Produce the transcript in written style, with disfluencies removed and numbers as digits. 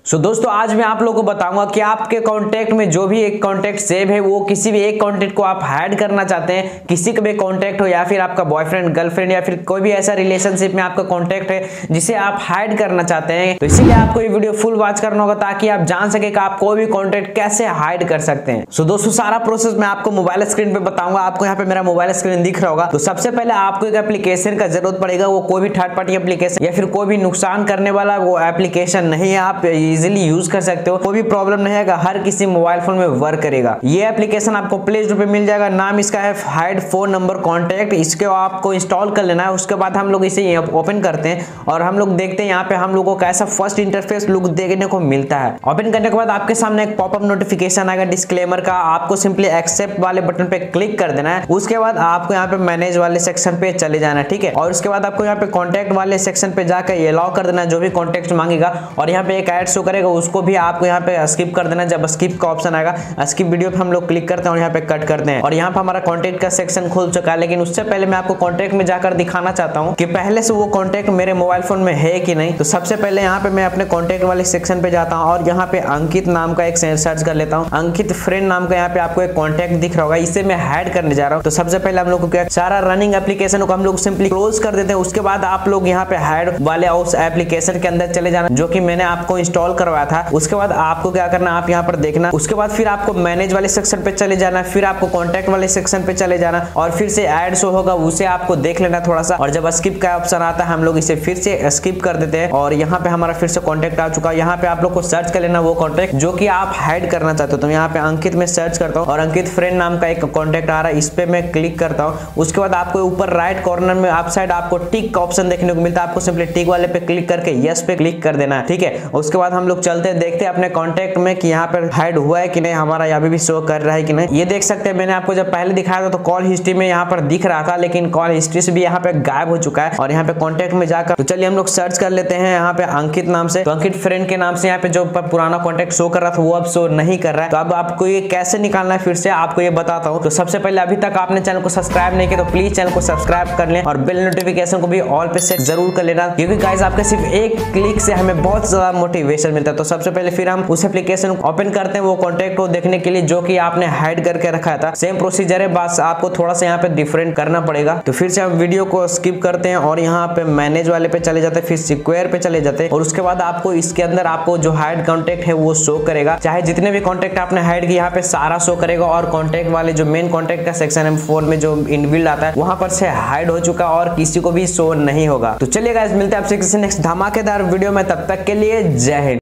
दोस्तों आज मैं आप लोगों को बताऊंगा कि आपके कॉन्टैक्ट में जो भी एक कॉन्टैक्ट सेव है वो किसी भी एक कॉन्टैक्ट को आप हाइड करना चाहते हैं, किसी का भी कॉन्टैक्ट हो या फिर आपका बॉयफ्रेंड गर्लफ्रेंड या फिर कोई भी ऐसा रिलेशनशिप में आपका कॉन्टैक्ट है जिसे आप हाइड करना चाहते हैं, तो इसीलिए आपको ये वीडियो फुल वॉच करना होगा ताकि आप जान सके कि आप कोई भी कॉन्टैक्ट कैसे हाइड कर सकते हैं। दोस्तों सारा प्रोसेस मैं आपको मोबाइल स्क्रीन पे बताऊंगा। आपको यहाँ पे मेरा मोबाइल स्क्रीन दिख रहा होगा। तो सबसे पहले आपको एक एप्लीकेशन का जरूरत पड़ेगा, वो कोई भी थर्ड पार्टी एप्लीकेशन या फिर कोई भी नुकसान करने वाला वो एप्लीकेशन नहीं है, आप इजिली यूज कर सकते हो, कोई भी प्रॉब्लम नहीं है, हर किसी मोबाइल फोन में वर्क करेगा। ये एप्लीकेशन आपको प्ले स्टोर पे मिल जाएगा। नाम इसका है हाइड फोन नंबर कॉन्टैक्ट। इसके आपको इंस्टॉल कर लेना है। उसके बाद हम लोग इसे ओपन करते हैं और हम लोग देखते हैं यहाँ पे हम लोगों को कैसा फर्स्ट इंटरफेस लुक देखने को मिलता है। ओपन करने के बाद आपके सामने एक पॉपअप नोटिफिकेशन आएगा डिस्क्लेमर का। आपको सिंपली एक्सेप्ट वाले बटन पे क्लिक कर देना है। उसके बाद आपको यहाँ पे मैनेज वाले सेक्शन पे चले जाना है, ठीक है। और उसके बाद आपको यहाँ पे कॉन्टैक्ट वाले सेक्शन पे जाकर अलाउ कर देना, जो भी कॉन्टैक्ट मांगेगा। और यहाँ पे एक ऐड शो करेगा, उसको भी आपको यहाँ पे स्किप कर देना। जब स्किप का ऑप्शन आएगा, स्किप वीडियो पे हम लोग क्लिक करते हैं और यहाँ पे कट करते हैं। और यहाँ पे हमारा कॉन्टैक्ट का सेक्शन खुल चुका है। लेकिन उससे पहले मैं आपको कॉन्टैक्ट में जाकर दिखाना चाहता हूँ कि पहले से वो कॉन्टैक्ट मेरे मोबाइल फोन में है कि नहीं। तो सबसे पहले यहाँ पे मैं अपने कॉन्टैक्ट वाले सेक्शन पे जाता हूँ और यहाँ पे अंकित नाम का एक सर्च कर लेता हूँ। अंकित फ्रेंड नाम का यहाँ पे आपको एक कॉन्टैक्ट दिख रहा होगा, इसे मैं हाइड करने जा रहा हूँ। तो सबसे पहले हम लोग को क्या, सारा रनिंग एप्लीकेशन को हम लोग सिंपली क्लोज कर देते हैं। उसके बाद आप लोग यहाँ पे हाइड वाले उस एप्लीकेशन के अंदर चले जाना जो कि मैंने आपको इंस्टॉल करवाया था। उसके बाद आपको क्या करना, आप यहाँ पर देखना। उसके बाद फिर आपको मैनेज वाले सेक्शन पे चले जाना, फिर आपको कॉन्टैक्ट वाले सेक्शन पे चले जाना और फिर से ऐड शो होगा, उसे आपको देख लेना थोड़ा सा। और जब स्किप का ऑप्शन आता है हम लोग इसे फिर से स्किप कर देते हैं और यहाँ पे हमारा फिर से कॉन्टैक्ट आ चुका है। यहाँ पे आप लोग को सर्च कर लेना वो कॉन्टैक्ट जो कि आप हाइड करना चाहते हो। तो यहाँ पे अंकित में सर्च करता हूँ और अंकित फ्रेंड नाम का एक कॉन्टैक्ट आ रहा है, इस पे मैं क्लिक करता हूँ। उसके बाद आपको ऊपर राइट कॉर्नर में आप साइड आपको टिक का ऑप्शन देखने को मिलता है। आपको सिंपली टिक वाले पे क्लिक करके यस पे क्लिक कर देना है, ठीक है। उसके बाद हम लोग चलते हैं, देखते हैं अपने कॉन्टैक्ट में कि यहाँ पर हाइड हुआ है कि नहीं, हमारा अभी भी शो कर रहा है कि नहीं। ये देख सकते हैं, मैंने आपको जब पहले दिखाया था तो कॉल हिस्ट्री में यहाँ पर दिख रहा था, लेकिन कॉल हिस्ट्री से भी यहाँ पे गायब हो चुका है। और यहाँ पे कॉन्टैक्ट में जाकर तो चलिए हम लोग सर्च कर लेते हैं यहाँ पे अंकित नाम से। तो अंकित फ्रेंड के नाम से यहाँ पे जो पुराना कॉन्टैक्ट शो कर रहा था वो अब शो नहीं कर रहा है। तो अब आपको ये कैसे निकालना है फिर से आपको ये बताता हूँ। तो सबसे पहले अभी तक आपने चैनल को सब्सक्राइब नहीं किया तो प्लीज चैनल को सब्सक्राइब कर लें और बेल नोटिफिकेशन को भी ऑल पे सेट जरूर कर लेना, क्योंकि गाइस आपके सिर्फ एक क्लिक से हमें बहुत ज्यादा मोटिवेशन मिलता है। तो सबसे पहले फिर हम उस एप्लीकेशन को ओपन करते हैं वो कॉन्टैक्ट को देखने के लिए जो कि आपने हाइड करके रखा था। सेम प्रोसीजर है, बस आपको थोड़ा सा यहाँ पे डिफरेंट करना पड़ेगा। तो फिर से हम वीडियो को स्किप करते हैं और यहाँ पे मैनेज वाले पे चले जाते हैं, फिर सिक्वेयर पे चले जाते हैं और उसके बाद आपको इसके अंदर आपको जो हाइड कॉन्टैक्ट है वो शो करेगा। चाहे जितने भी कॉन्टैक्ट आपने हाइड किए यहाँ पे सारा शो करेगा। और कॉन्टैक्ट वाले जो मेन कॉन्टैक्ट का सेक्शन है फोन में जो इनबिल्ट आता है वहां पर से हाइड हो चुका और किसी को भी शो नहीं होगा। तो चलिए गाइस मिलते हैं आपसे किसी नेक्स्ट धमाकेदार वीडियो में, तब तक के लिए जय हिंद।